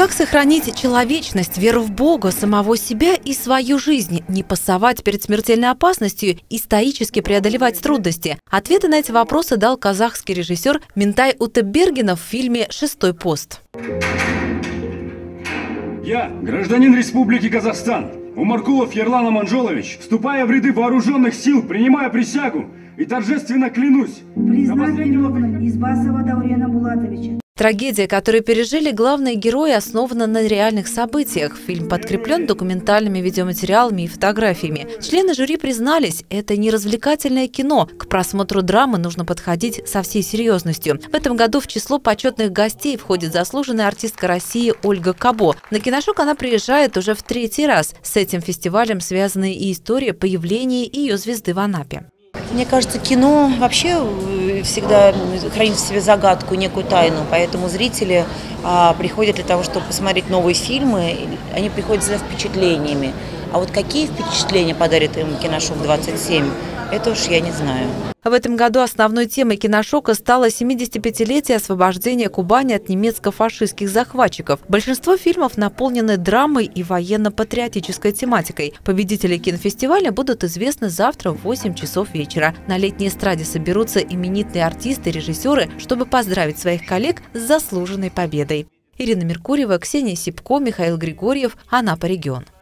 Как сохранить человечность, веру в Бога, самого себя и свою жизнь, не пасовать перед смертельной опасностью и стоически преодолевать трудности? Ответы на эти вопросы дал казахский режиссер Минтай Утепбергенов в фильме «Шестой пост». Я, гражданин Республики Казахстан, Умаркулов Ерлан Аманжолович, вступая в ряды вооруженных сил, принимая присягу и торжественно клянусь признать виновным Избасова Даурена Булатовича. Трагедия, которую пережили главные герои, основана на реальных событиях. Фильм подкреплен документальными видеоматериалами и фотографиями. Члены жюри признались, это не развлекательное кино. К просмотру драмы нужно подходить со всей серьезностью. В этом году в число почетных гостей входит заслуженная артистка России Ольга Кабо. На Киношок она приезжает уже в 3-й раз. С этим фестивалем связаны и история появления ее звезды в Анапе. Мне кажется, кино вообще всегда хранит в себе загадку, некую тайну, поэтому зрители приходят для того, чтобы посмотреть новые фильмы, они приходят за впечатлениями. А вот какие впечатления подарит им Киношок 27, это уж я не знаю. В этом году основной темой Киношока стало 75-летие освобождения Кубани от немецко-фашистских захватчиков. Большинство фильмов наполнены драмой и военно-патриотической тематикой. Победители кинофестиваля будут известны завтра в 8 часов вечера. На летней эстраде соберутся именитые артисты и режиссеры, чтобы поздравить своих коллег с заслуженной победой. Ирина Меркурьева, Ксения Сипко, Михаил Григорьев, Анапа регион.